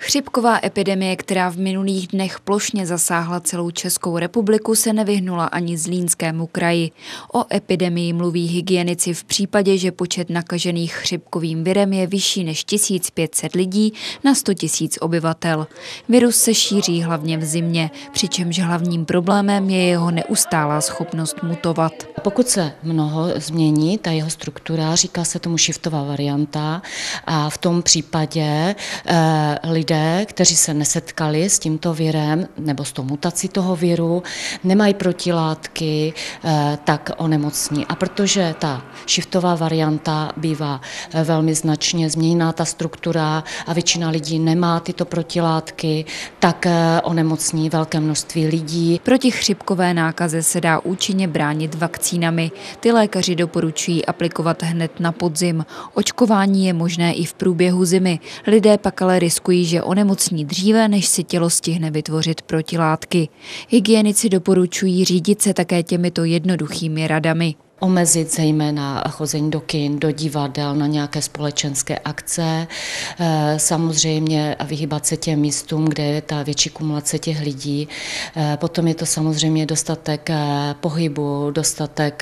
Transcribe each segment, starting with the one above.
Chřipková epidemie, která v minulých dnech plošně zasáhla celou Českou republiku, se nevyhnula ani Zlínskému kraji. O epidemii mluví hygienici v případě, že počet nakažených chřipkovým virem je vyšší než 1500 lidí na 100 000 obyvatel. Virus se šíří hlavně v zimě, přičemž hlavním problémem je jeho neustálá schopnost mutovat. Pokud se mnoho změní, ta jeho struktura, říká se tomu shiftová varianta, a v tom případě lidé, kteří se nesetkali s tímto virem nebo s tou mutací toho viru, nemají protilátky, tak onemocní. A protože ta shiftová varianta bývá velmi značně změněná ta struktura a většina lidí nemá tyto protilátky, tak onemocní velké množství lidí. Proti chřipkové nákaze se dá účinně bránit vakcínami. Ty lékaři doporučují aplikovat hned na podzim. Očkování je možné i v průběhu zimy. Lidé pak ale riskují, že onemocní dříve, než si tělo stihne vytvořit protilátky. Hygienici doporučují řídit se také těmito jednoduchými radami. Omezit zejména chození do kin, do divadel, na nějaké společenské akce, samozřejmě vyhýbat se těm místům, kde je ta větší kumulace těch lidí. Potom je to samozřejmě dostatek pohybu, dostatek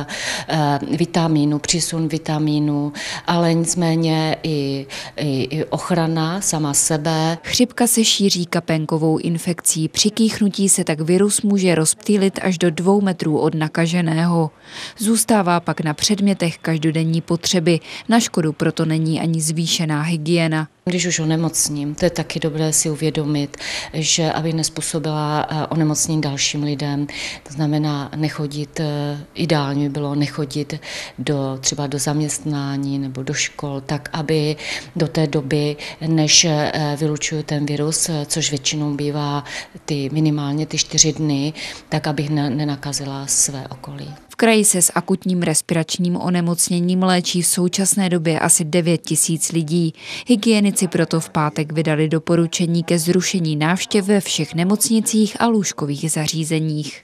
vitamínu, přísun vitamínu, ale nicméně i ochrana sama sebe. Chřipka se šíří kapénkovou infekcí. Při kýchnutí se tak virus může rozptýlit až do 2 metrů od nakaženého. Zůstává pak na předmětech každodenní potřeby. Na škodu proto není ani zvýšená hygiena. Když už onemocním, to je taky dobré si uvědomit, že aby nespůsobila onemocnění dalším lidem, to znamená nechodit, ideálně by bylo nechodit třeba do zaměstnání nebo do škol, tak aby do té doby, než vylučuju ten virus, což většinou bývá minimálně ty 4 dny, tak abych nenakazila své okolí. V kraji se s akutním respiračním onemocněním léčí v současné době asi 9 000 lidí. Hygienici proto v pátek vydali doporučení ke zrušení návštěv ve všech nemocnicích a lůžkových zařízeních.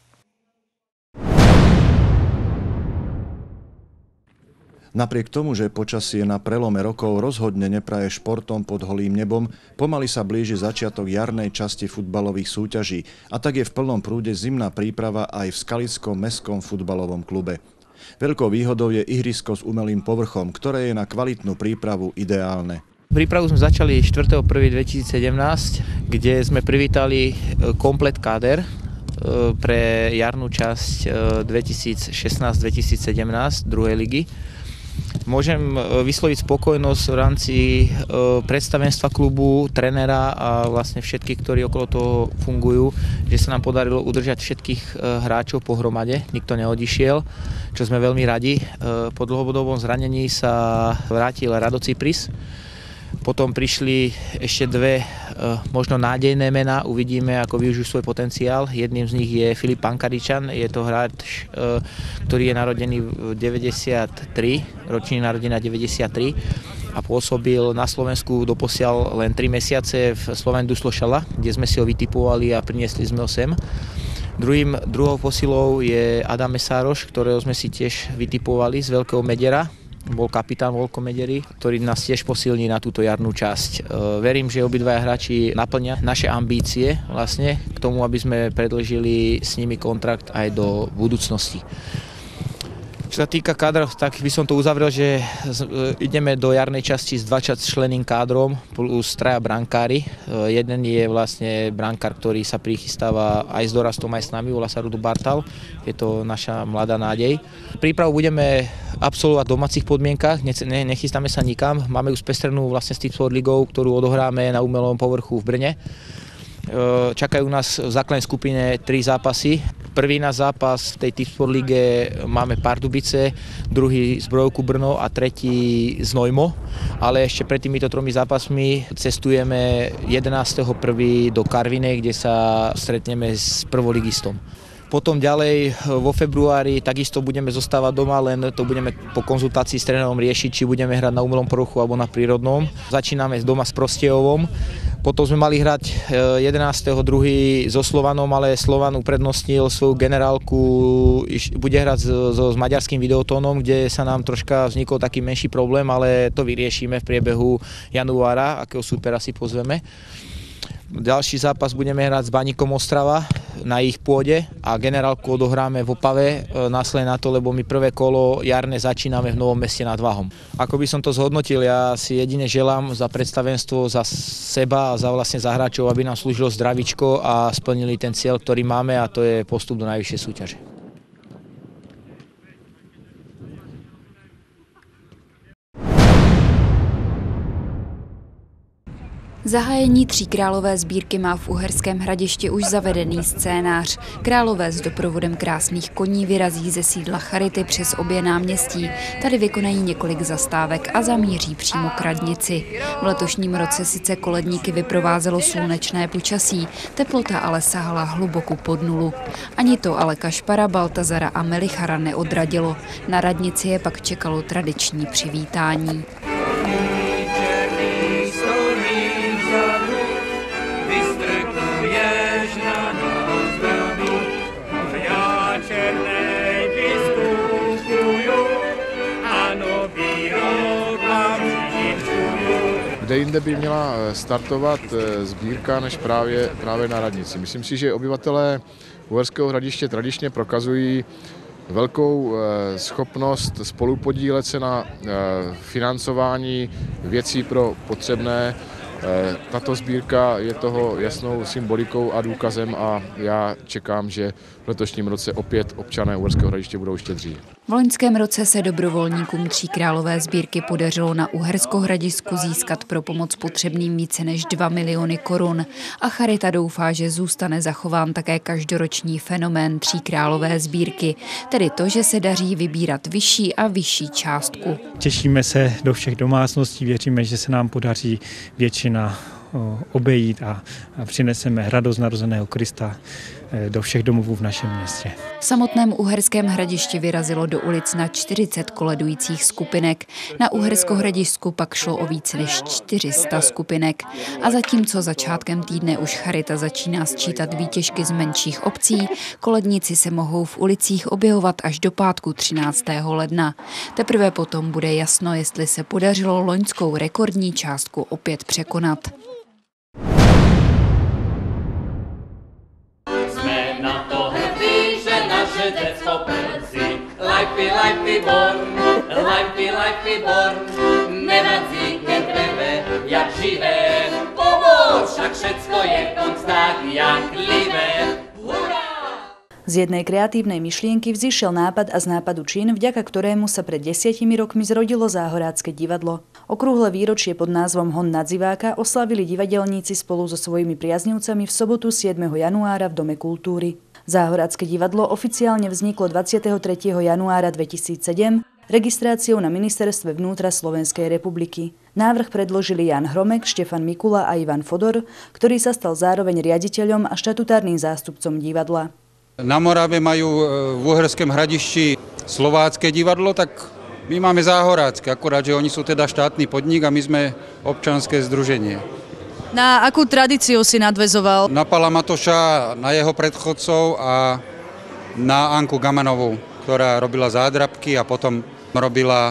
Napriek tomu, že počasie na prelome rokov rozhodne nepraje športom pod holým nebom, pomaly sa blíži začiatok jarnej časti futbalových súťaží a tak je v plnom prúde zimná príprava aj v Skalickom mestskom futbalovom klube. Veľkou výhodou je ihrisko s umelým povrchom, ktoré je na kvalitnú prípravu ideálne. Prípravu sme začali 4.1.2017, kde sme privítali komplet káder pre jarnú časť 2016-2017 druhej ligy. Môžem vysloviť spokojnosť v rámci predstavenstva klubu, trénera a vlastne všetkých, ktorí okolo toho fungujú, že sa nám podarilo udržať všetkých hráčov pohromade, nikto neodišiel, čo sme veľmi radi. Po dlhodobom zranení sa vrátil Rado Cypris. Potom prišli ešte 2 možno nádejné mená, uvidíme, ako využijú svoj potenciál. Jedným z nich je Filip Pankaričan, je to hráč, ktorý je narodený v 93, ročník narodenia 93 a pôsobil na Slovensku doposiaľ len 3 mesiace v Slovan Duslošala, kde sme si ho vytipovali a priniesli sme ho sem. Druhou posilou je Adam Mesároš, ktorého sme si tiež vytipovali z Veľkého Medera. Bol kapitán Volko Mederi, ktorý nás tiež posilní na túto jarnú časť. Verím, že obidvaja hráči naplnia naše ambície vlastne k tomu, aby sme predĺžili s nimi kontrakt aj do budúcnosti. Čo sa týka kádrov, tak by som to uzavrel, že ideme do jarnej časti s 20-členným kádrom plus 3 brankári. Jeden je vlastne brankár, ktorý sa prichystáva aj s dorastom, aj s nami, volá sa Rudo Bartal. Je to naša mladá nádej. Prípravu budeme absolvovať v domácich podmienkach, nechystáme sa nikam. Máme už spestrenú vlastne s Tipsport ligou, ktorú odohráme na umelom povrchu v Brne. Čakajú nás v základnej skupine 3 zápasy. Prvý náš zápas v tej Tipsport lige máme Pardubice, druhý Zbrojovku Brno a tretí Znojmo. Ale ešte pred týmito 3 zápasmi cestujeme 11.1. do Karvinej, kde sa stretneme s prvoligistom. Potom ďalej vo februári takisto budeme zostávať doma, len to budeme po konzultácii s trénerom riešiť, či budeme hrať na umelom povrchu alebo na prírodnom. Začíname doma s Prostejovom. Potom sme mali hrať 11.2. so Slovanom, ale Slovan uprednostnil svoju generálku, bude hrať s maďarským Videotónom, kde sa nám troška vznikol taký menší problém, ale to vyriešime v priebehu januára, akého súpera si pozveme. Ďalší zápas budeme hrať s Baníkom Ostrava na ich pôde a generálku odohráme v Opave následne na to, lebo my prvé kolo jarné začíname v Novom Meste nad Váhom. Ako by som to zhodnotil, ja si jedine želám za predstavenstvo, za seba a za hráčov, aby nám slúžilo zdravíčko a splnili ten cieľ, ktorý máme, a to je postup do najvyššej súťaže. Zahájení Tříkrálové sbírky má v Uherském Hradišti už zavedený scénář. Králové s doprovodem krásných koní vyrazí ze sídla Charity přes obě náměstí. Tady vykonají několik zastávek a zamíří přímo k radnici. V letošním roce sice koledníky vyprovázelo slunečné počasí, teplota ale sahala hluboko pod nulu. Ani to ale Kašpara, Baltazara a Melichara neodradilo. Na radnici je pak čekalo tradiční přivítání. Kde jinde by měla startovat sbírka než právě na radnici. Myslím si, že obyvatelé Uherského Hradiště tradičně prokazují velkou schopnost spolupodílet se na financování věcí pro potřebné. Tato sbírka je toho jasnou symbolikou a důkazem a já čekám, že v letošním roce opět občané Uherského Hradiště budou štědří. V loňském roce se dobrovolníkům Tříkrálové sbírky podařilo na Uherskohradišťsku získat pro pomoc potřebným více než 2 miliony korun. A Charita doufá, že zůstane zachován také každoroční fenomén Tříkrálové sbírky, tedy to, že se daří vybírat vyšší a vyšší částku. Těšíme se do všech domácností, věříme, že se nám podaří většina obejít a přineseme radost narozeného Krista do všech domovů v našem městě. V samotném Uherském Hradišti vyrazilo do ulic na 40 koledujících skupinek. Na Uherskohradišťsku pak šlo o více než 400 skupinek. A zatímco začátkem týdne už Charita začíná sčítat výtěžky z menších obcí, koledníci se mohou v ulicích objevovat až do pátku 13. ledna. Teprve potom bude jasno, jestli se podařilo loňskou rekordní částku opět překonat. Lajpi born, nevadí, keď tebe, jak živé, pomôž, však všetko je v tom tak, jak livé. Hurá! Z jednej kreatívnej myšlienky vzišiel nápad a z nápadu čin, vďaka ktorému sa pred 10 rokmi zrodilo Záhorácké divadlo. Okrúhle výročie pod názvom Hon nad Ziváka oslavili divadelníci spolu so svojimi priaznivcami v sobotu 7. januára v Dome kultúry. Záhorácké divadlo oficiálne vzniklo 23. januára 2007 registráciou na Ministerstve vnútra Slovenskej republiky. Návrh predložili Jan Hromek, Štefan Mikula a Ivan Fodor, ktorý sa stal zároveň riaditeľom a štatutárnym zástupcom divadla. Na Morave majú v Uherskom Hradišti Slovácké divadlo, tak my máme Záhorácké, akurát, že oni sú teda štátny podnik a my sme občanské združenie. Na akú tradíciu si nadväzoval? Na Pala Matoša, na jeho predchodcov a na Anku Gamanovú, ktorá robila zádrabky a potom robila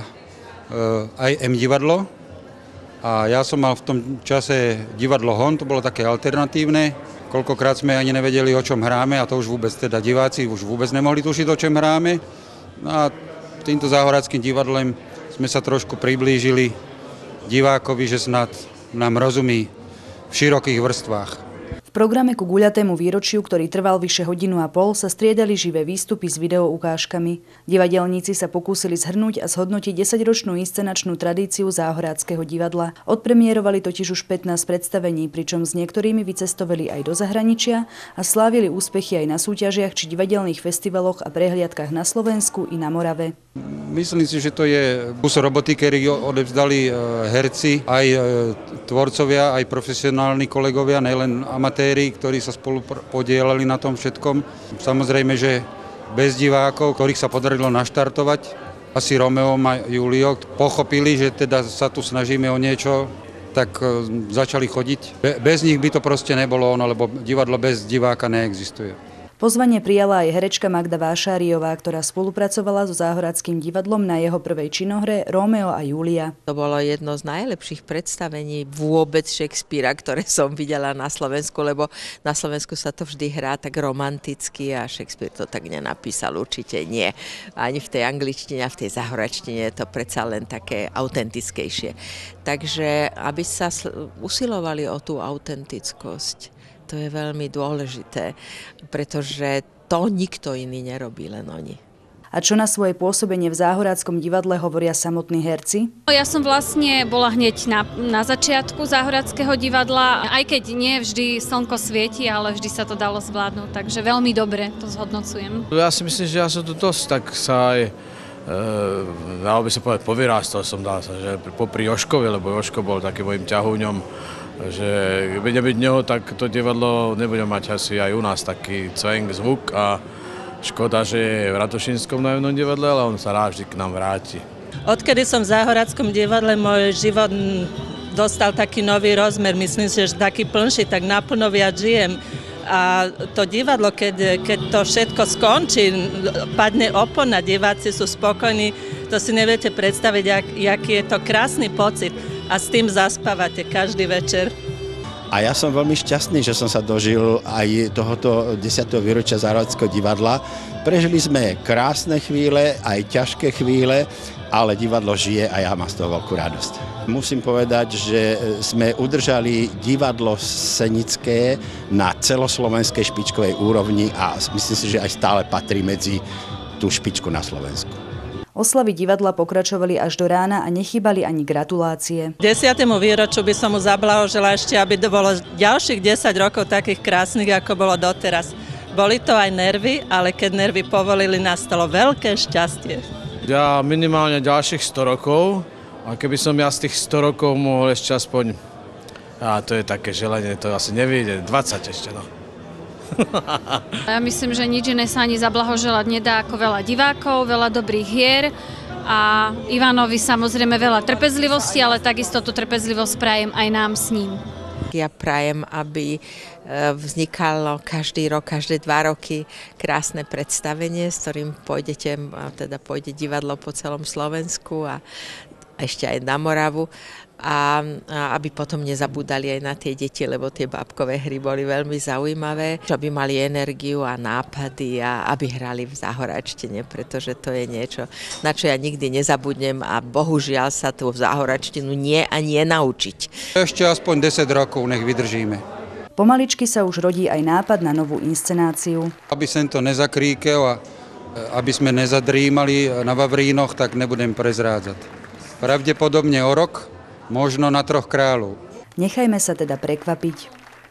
aj divadlo. A ja som mal v tom čase divadlo Hon, to bolo také alternatívne. Koľkokrát sme ani nevedeli, o čom hráme, a to už vôbec teda diváci už vôbec nemohli tušiť, o čom hráme. A týmto záhoráckým divadlem sme sa trošku priblížili divákovi, že snad nám rozumí v širokých vrstvách. V programe ku guľatému výročiu, ktorý trval vyše 1,5 hodiny, sa striedali živé výstupy s videoukážkami. Divadelníci sa pokúsili zhrnúť a zhodnotiť 10-ročnú inscenačnú tradíciu Záhoráckeho divadla. Odpremierovali totiž už 15 predstavení, pričom s niektorými vycestovali aj do zahraničia a slávili úspechy aj na súťažiach či divadelných festivaloch a prehliadkách na Slovensku i na Morave. Myslím si, že to je kus roboty, ktorý odevzdali herci, aj tvorcovia, aj profesionálni kolegovia, nielen amatéri, ktorí sa spolu podielali na tom všetkom. Samozrejme, že bez divákov, ktorých sa podarilo naštartovať, asi Romeo a Julio pochopili, že teda sa tu snažíme o niečo tak začali chodiť. Bez nich by to proste nebolo ono, lebo divadlo bez diváka neexistuje. Pozvanie prijala aj herečka Magda Vášáriová, ktorá spolupracovala so Záhoradským divadlom na jeho prvej činohre Rómeo a Júlia. To bolo jedno z najlepších predstavení vôbec Shakespearea, ktoré som videla na Slovensku, lebo na Slovensku sa to vždy hrá tak romanticky a Shakespeare to tak nenapísal, určite nie. Ani v tej angličtine a v tej záhoračtine je to predsa len také autentickejšie. Takže aby sa usilovali o tú autentickosť, to je veľmi dôležité, pretože to nikto iný nerobí, len oni. A čo na svoje pôsobenie v Záhoradskom divadle hovoria samotní herci? Ja som vlastne bola hneď na začiatku Záhoradského divadla, aj keď nie vždy slnko svieti, ale vždy sa to dalo zvládnuť, takže veľmi dobre to zhodnocujem. Ja si myslím, že ja som tu dosť tak sa aj dalo by sa povedať, povyrástal som, dá sa, že popri Joškovi, lebo Joško bol taký mojím ťahúňom, že by nebyť neho, tak to divadlo nebude mať asi aj u nás taký cvenk, zvuk a škoda, že je v Ratošínskom nájomnom divadle, ale on sa rád vždy k nám vráti. Odkedy som v Záhoradskom divadle, môj život dostal taký nový rozmer, myslím si, že taký plnší, tak naplno viac žijem. A to divadlo, keď to všetko skončí, padne opona, diváci sú spokojní, to si neviete predstaviť, aký je to krásny pocit. A s tým zaspávate každý večer. A ja som veľmi šťastný, že som sa dožil aj tohoto 10. výročia Záhoradského divadla. Prežili sme krásne chvíle, aj ťažké chvíle, ale divadlo žije a ja mám z toho veľkú radosť. Musím povedať, že sme udržali divadlo scenické na celoslovenskej špičkovej úrovni a myslím si, že aj stále patrí medzi tú špičku na Slovensku. Oslavy divadla pokračovali až do rána a nechýbali ani gratulácie. 10. výročiu by som mu zablahožila ešte, aby to bolo ďalších 10 rokov takých krásnych, ako bolo doteraz. Boli to aj nervy, ale keď nervy povolili, nastalo veľké šťastie. Ja minimálne ďalších 100 rokov a keby som ja z tých 100 rokov mohol ešte aspoň, to je také želanie, to asi nevyjde, 20 ešte, no. Ja myslím, že nič iné sa ani zablahoželať nedá ako veľa divákov, veľa dobrých hier a Ivanovi samozrejme veľa trpezlivosti, ale takisto tú trpezlivosť prajem aj nám s ním. Ja prajem, aby vznikalo každý rok, každé 2 roky krásne predstavenie, s ktorým pôjde divadlo po celom Slovensku a ešte aj na Moravu. A aby potom nezabúdali aj na tie deti, lebo tie bábkové hry boli veľmi zaujímavé, aby mali energiu a nápady a aby hrali v záhoračtine, pretože to je niečo, na čo ja nikdy nezabudnem a bohužiaľ sa tú záhoračtinu nie a nie naučiť. Ešte aspoň 10 rokov nech vydržíme. Pomaličky sa už rodí aj nápad na novú inscenáciu. Aby sem to nezakríkel a aby sme nezadrímali na Vavrínoch, tak nebudem prezrádzať. Pravdepodobne o rok, možno na 3 kráľov. Nechajme sa teda prekvapiť.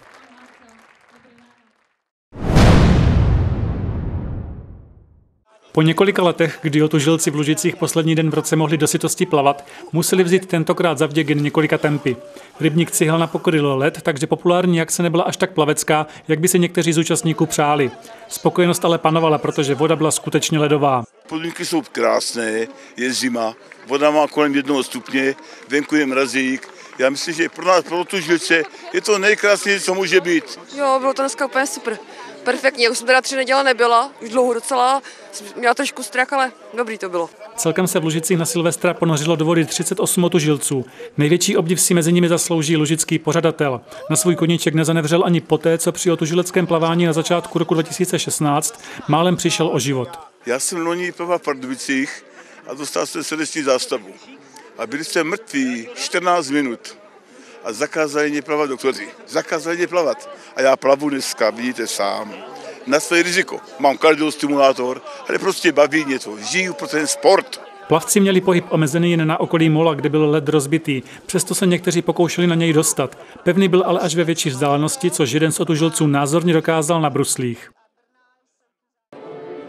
Po několika letech, kdy otužilci v Lužicích poslední den v roce mohli do sytosti plavat, museli vzít tentokrát zavděk jen několika tempy. Rybník Cihelna pokryl led, takže populární akce nebyla až tak plavecká, jak by si někteří z účastníků přáli. Spokojenost ale panovala, protože voda byla skutečně ledová. Podmínky jsou krásné, je zima, voda má kolem 1 stupně, venku je mrazík. Já myslím, že pro nás, pro otužilce, je to nejkrásnější, co může být. Jo, bylo to dneska úplně super. Perfektně, už jsem teda 3 neděle nebyla, už dlouho docela, měla trošku strach, ale dobrý to bylo. Celkem se v Lužicích na Silvestra ponořilo do vody 38 otužilců. Největší obdiv si mezi nimi zaslouží lužický pořadatel. Na svůj koníček nezanevřel ani poté, co při otužileckém plavání na začátku roku 2016 málem přišel o život. Já jsem loni plaval v Pardubicích a dostal jsem srdeční zástavu. A byli jsme mrtví 14 minut. A zakázali mě plavat doktoři. Zakázali mě plavat. A já plavu dneska, vidíte sám. Na své riziko. Mám kardiostimulátor, ale prostě baví mě to. Žiju pro ten sport. Plavci měli pohyb omezený jen na okolí mola, kde byl led rozbitý. Přesto se někteří pokoušeli na něj dostat. Pevný byl ale až ve větší vzdálenosti, což jeden z otužilců názorně dokázal na bruslích.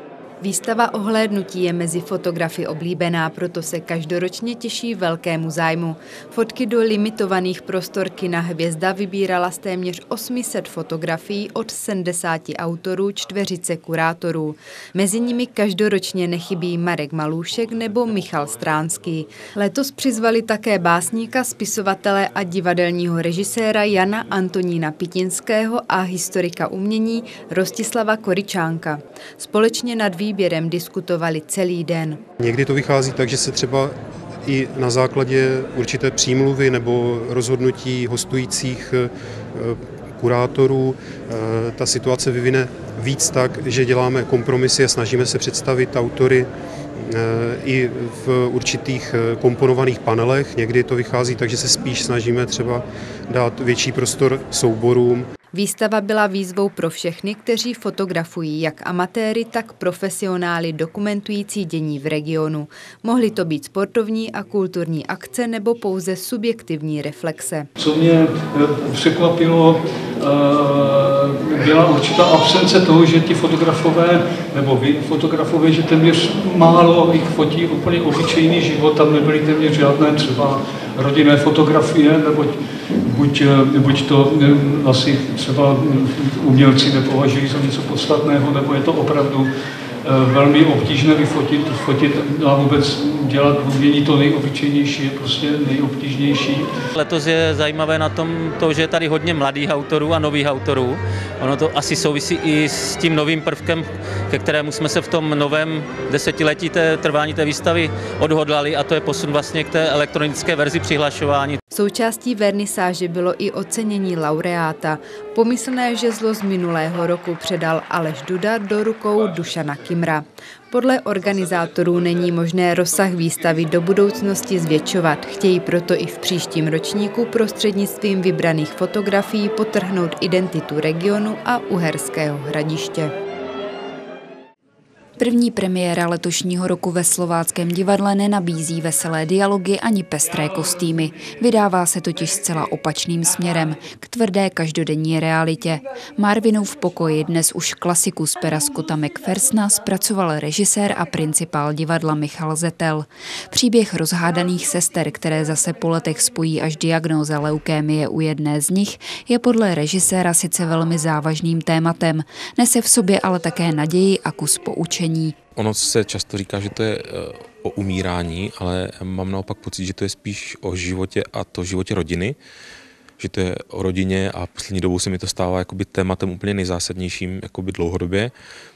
Výstava Ohlédnutí je mezi fotografy oblíbená, proto se každoročně těší velkému zájmu. Fotky do limitovaných prostor kina Hvězda vybírala z téměř 800 fotografií od 70 autorů, čtveřice kurátorů. Mezi nimi každoročně nechybí Marek Malůšek nebo Michal Stránský. Letos přizvali také básníka, spisovatele a divadelního režiséra Jana Antonína Pitinského a historika umění Rostislava Koričánka. Společně nad výběrem diskutovali celý den. Někdy to vychází tak, že se třeba i na základě určité přímluvy nebo rozhodnutí hostujících kurátorů ta situace vyvine víc tak, že děláme kompromisy a snažíme se představit autory i v určitých komponovaných panelech. Někdy to vychází tak, že se spíš snažíme třeba dát větší prostor souborům. Výstava byla výzvou pro všechny, kteří fotografují jak amatéry, tak profesionály dokumentující dění v regionu. Mohly to být sportovní a kulturní akce nebo pouze subjektivní reflexe. Co mě překvapilo, byla určitá absence toho, že ti fotografové, nebo vy fotografové, že téměř málo jich fotí úplně obyčejný život, tam nebyly téměř žádné třeba rodinné fotografie, nebo buď to asi třeba umělci nepovažují za něco podstatného, nebo je to opravdu velmi obtížné vyfotit a vůbec dělat umění to nejobyčejnější je prostě nejobtížnější. Letos je zajímavé na tom to, že je tady hodně mladých autorů a nových autorů. Ono to asi souvisí i s tím novým prvkem, ke kterému jsme se v tom novém desetiletí trvání té výstavy odhodlali, a to je posun vlastně k té elektronické verzi přihlašování. Součástí vernisáže bylo i ocenění laureáta. Pomyslné žezlo z minulého roku předal Aleš Duda do rukou Dušana Kimra. Podle organizátorů není možné rozsah výstavy do budoucnosti zvětšovat. Chtějí proto i v příštím ročníku prostřednictvím vybraných fotografií podtrhnout identitu regionu a Uherského Hradiště. První premiéra letošního roku ve Slováckém divadle nenabízí veselé dialogy ani pestré kostýmy. Vydává se totiž zcela opačným směrem, k tvrdé každodenní realitě. Marvinův pokoj, dnes už klasiku z pera Scotta McPhersona, zpracoval režisér a principál divadla Michal Zetel. Příběh rozhádaných sester, které zase po letech spojí až diagnóza leukémie u jedné z nich, je podle režiséra sice velmi závažným tématem, nese v sobě ale také naději a kus poučení. Ono se často říká, že to je o umírání, ale mám naopak pocit, že to je spíš o životě, a to životě rodiny, že to je o rodině, a poslední dobou se mi to stává jakoby tématem úplně nejzásadnějším jakoby dlouhodobě,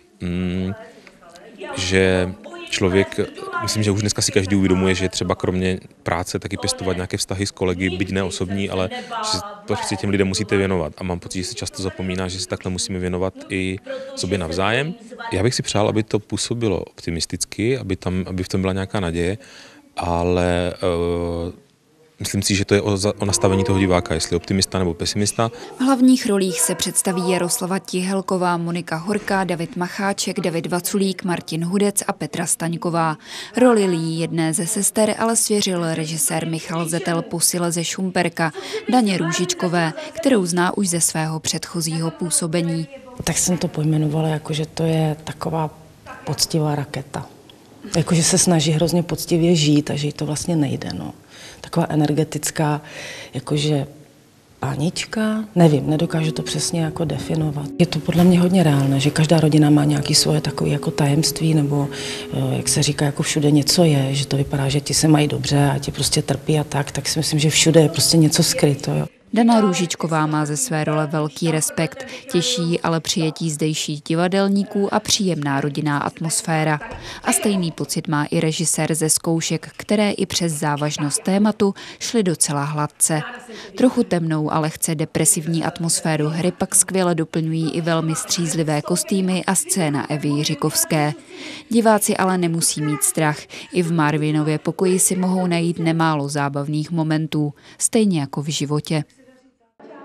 že člověk, myslím, že už dneska si každý uvědomuje, že třeba kromě práce taky pěstovat nějaké vztahy s kolegy, byť ne osobní, ale že to si těm lidem musíte věnovat. A mám pocit, že se často zapomíná, že se takhle musíme věnovat i sobě navzájem. Já bych si přál, aby to působilo optimisticky, aby v tom byla nějaká naděje, ale myslím si, že to je o nastavení toho diváka, jestli optimista nebo pesimista. V hlavních rolích se představí Jaroslava Tihelková, Monika Horká, David Macháček, David Vaculík, Martin Hudec a Petra Staňková. Roli líjí jedné ze sester ale svěřil režisér Michal Zetel posile ze Šumperka, Daně Růžičkové, kterou zná už ze svého předchozího působení. Tak jsem to pojmenovala jako, že to je taková poctivá raketa. Jakože se snaží hrozně poctivě žít a že jí to vlastně nejde, no. Taková energetická, jakože panička, nevím, nedokážu to přesně jako definovat. Je to podle mě hodně reálné, že každá rodina má nějaké svoje takové jako tajemství, nebo jak se říká, jako všude něco je, že to vypadá, že ti se mají dobře a ti prostě trpí a tak si myslím, že všude je prostě něco skryto, jo. Dana Růžičková má ze své role velký respekt, těší ale přijetí zdejších divadelníků a příjemná rodinná atmosféra. A stejný pocit má i režisér ze zkoušek, které i přes závažnost tématu šly docela hladce. Trochu temnou a lehce depresivní atmosféru hry pak skvěle doplňují i velmi střízlivé kostýmy a scéna Evy Jiřikovské. Diváci ale nemusí mít strach. I v Marvinově pokoji si mohou najít nemálo zábavných momentů, stejně jako v životě.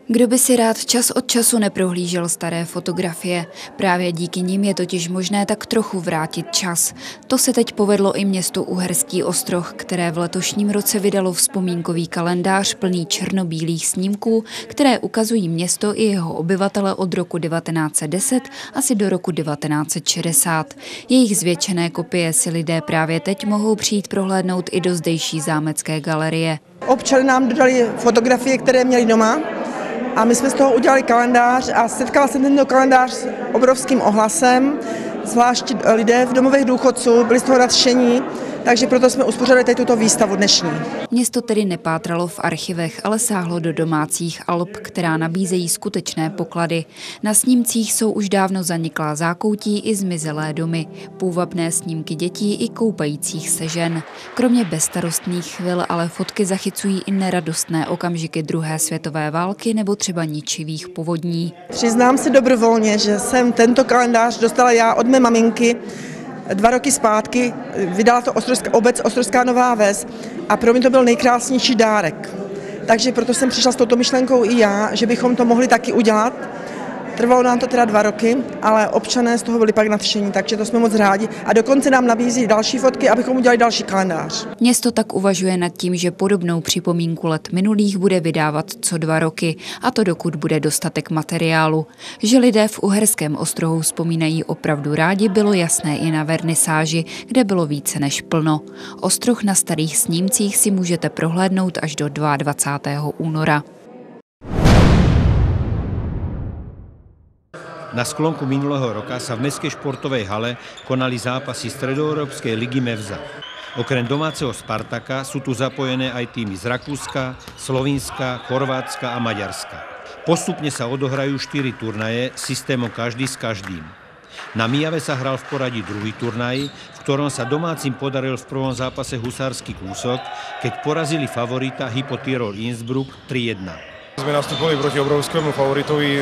Kdo by si rád čas od času neprohlížel staré fotografie? Právě díky nim je totiž možné tak trochu vrátit čas. To se teď povedlo i městu Uherský Ostroh, které v letošním roce vydalo vzpomínkový kalendář plný černobílých snímků, které ukazují město i jeho obyvatele od roku 1910 asi do roku 1960. Jejich zvětšené kopie si lidé právě teď mohou přijít prohlédnout i do zdejší zámecké galerie. Občané nám dodali fotografie, které měli doma. A my jsme z toho udělali kalendář a setkala jsem tento kalendář s obrovským ohlasem, zvlášť lidé v domovech důchodců byli z toho nadšení, takže proto jsme uspořádali tady tuto výstavu dnešní. Město tedy nepátralo v archivech, ale sáhlo do domácích alb, která nabízejí skutečné poklady. Na snímcích jsou už dávno zaniklá zákoutí i zmizelé domy, půvabné snímky dětí i koupajících se žen. Kromě bezstarostných chvil ale fotky zachycují i neradostné okamžiky druhé světové války nebo třeba ničivých povodní. Přiznám se dobrovolně, že jsem tento kalendář dostala já od mé maminky 2 roky zpátky, vydala to obec Ostrožská Nová Ves a pro mě to byl nejkrásnější dárek. Takže proto jsem přišla s touto myšlenkou i já, že bychom to mohli taky udělat. Trvalo nám to teda 2 roky, ale občané z toho byli pak nadšení, takže to jsme moc rádi. A dokonce nám nabízí další fotky, abychom udělali další kalendář. Město tak uvažuje nad tím, že podobnou připomínku let minulých bude vydávat co 2 roky, a to dokud bude dostatek materiálu. Že lidé v Uherském Ostrohu vzpomínají opravdu rádi, bylo jasné i na vernisáži, kde bylo více než plno. Ostroh na starých snímcích si můžete prohlédnout až do 22. února. Na sklonku minulého roka sa v mestskej športovej hale konali zápasy Stredoeurópskej ligy Mevza. Okrem domáceho Spartaka sú tu zapojené aj týmy z Rakúska, Slovinska, Chorvátska a Maďarska. Postupne sa odohrajú 4 turnaje systémom každý s každým. Na Mijave sa hral v poradí druhý turnaj, v ktorom sa domácim podaril v prvom zápase husársky kúsok, keď porazili favorita Hypo Tirol Innsbruck 3-1. Sme nastúpili proti obrovskému favoritovi,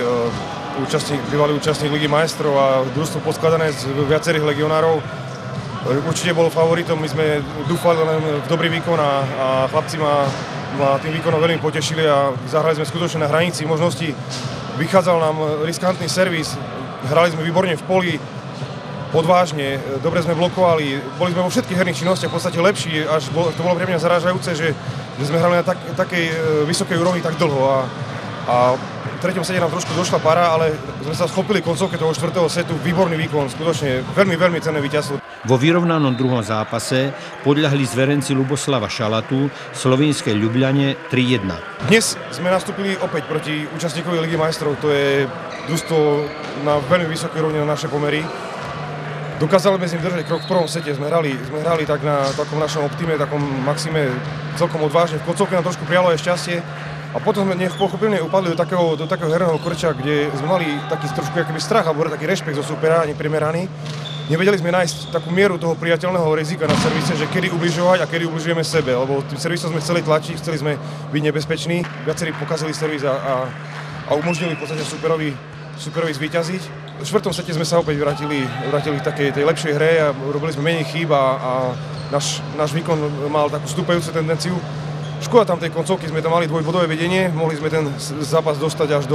bývalý účastník Ligy majstrov a družstvo poskladané z viacerých legionárov. Určite bol favoritom, my sme dúfali len v dobrý výkon a chlapci ma tým výkonom veľmi potešili a zahrali sme skutočne na hranici možností. Vychádzal nám riskantný servis, hrali sme výborne v poli, odvážne, dobre sme blokovali, boli sme vo všetkých herných činnostiach v podstate lepší, až to bolo pre mňa zarážajúce, že sme hrali na takej vysokej úrovni tak dlho a v treťom sete nám trošku došla para, ale sme sa schopili koncovke toho 4. setu, výborný výkon, skutočne veľmi, veľmi cenné víťazstvo. Vo vyrovnanom druhom zápase podľahli zverenci Luboslava Šalatu slovinskej Ljubljane 3-1. Dnes sme nastúpili opäť proti účastníkovi Ligy majstrov, to je družstvo na veľmi vysokej úrovni na naše pomery. Dokázali sme s ním držať krok v prvom sete, sme hrali tak na takom našom optime, takom maxime celkom odvážne. V koncovke nám trošku prijalo aj šťastie a potom sme nepochopilne upadli do takého herného krča, kde sme mali taký trošku akýby strach alebo taký rešpekt zo supera, ani primeraný. Nevedeli sme nájsť takú mieru toho priateľného rizika na servise, že kedy ubližovať a kedy ubližujeme sebe, lebo tým servisom sme chceli tlačiť, chceli sme byť nebezpeční. Viacerí pokazili servis a umožnili v podstate superovi zvíťaziť. V 4. sete sme sa opäť vrátili k takej tej lepšej hre a robili sme menej chýb a náš výkon mal takú stúpajúcu tendenciu. Škoda tam tej koncovky, sme tam mali dvojbodové vedenie, mohli sme ten zápas dostať až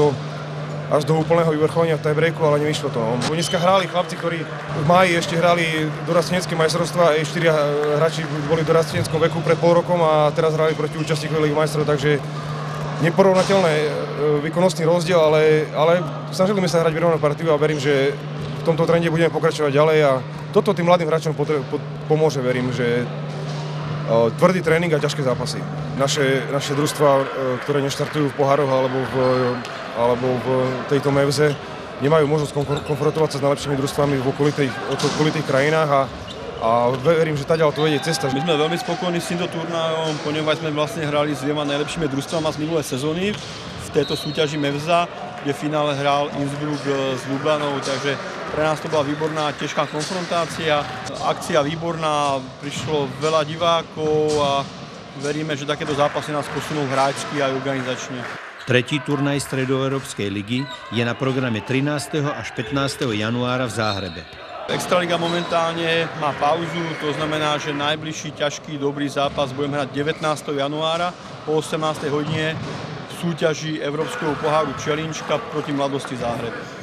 do úplného vyvrcholenia v tiebreaku, ale nevyšlo to. Dneska hráli chlapci, ktorí v máji ešte hrali dorastenecké majstrovstvá, aj 4 hráči boli v dorasteneckom veku pred pol rokom a teraz hrali proti účastníkovi Ligy majstrov, takže neporovnateľné výkonnostný rozdiel, ale snažili sme sa hrať vyrovnanú partiu a verím, že v tomto trende budeme pokračovať ďalej a toto tým mladým hráčom pomôže, verím, že tvrdý tréning a ťažké zápasy. Naše družstva, ktoré neštartujú v pohároch alebo v tejto Mevze, nemajú možnosť konfrontovať sa s najlepšími družstvami v okolitých krajinách a verím, že taďaľ to vedie cesta. My sme veľmi spokojní s týmto turnajom, ponieważ sme vlastne hrali s 2 najlepšími družstvami z minulé sezóny v tejto súťaži Mevza, kde v finále hral Innsbruck s Ljubljanou, takže pre nás to bola výborná, ťažká konfrontácia, akcia výborná, prišlo veľa divákov a veríme, že takéto zápasy nás posunú hráčsky aj organizačne. Tretí turnaj Stredoeurópskej ligy je na programe 13. až 15. januára v Záhrebe. Extraliga momentálne má pauzu, to znamená, že najbližší ťažký dobrý zápas budeme hrať 19. januára o 18. hodine v súťaži Európskeho poháru Challenge Cup proti Mladosti Záhreb.